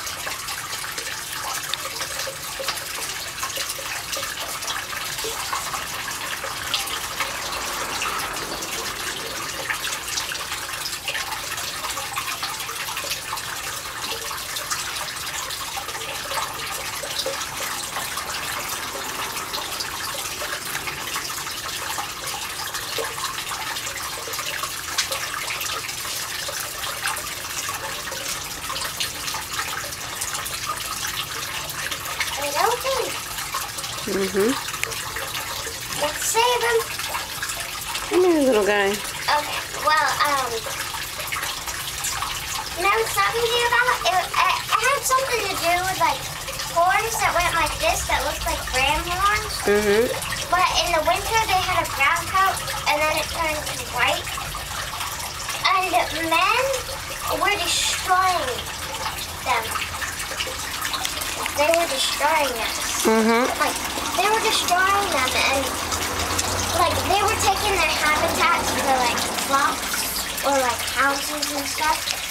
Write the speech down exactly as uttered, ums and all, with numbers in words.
Mm-hmm. Let's save him. Come here, little guy. Okay, well, um, you know what I was talking to you about? It, it, it had something to do with, like, horns that went like this that looked like ram horns. Mm-hmm. But in the winter, they had a brown coat, and then it turned white. And men were destroying them. They were destroying us. Mm-hmm. Like, they were destroying them, and, like, they were taking their habitats for, like, flocks or, like, houses and stuff.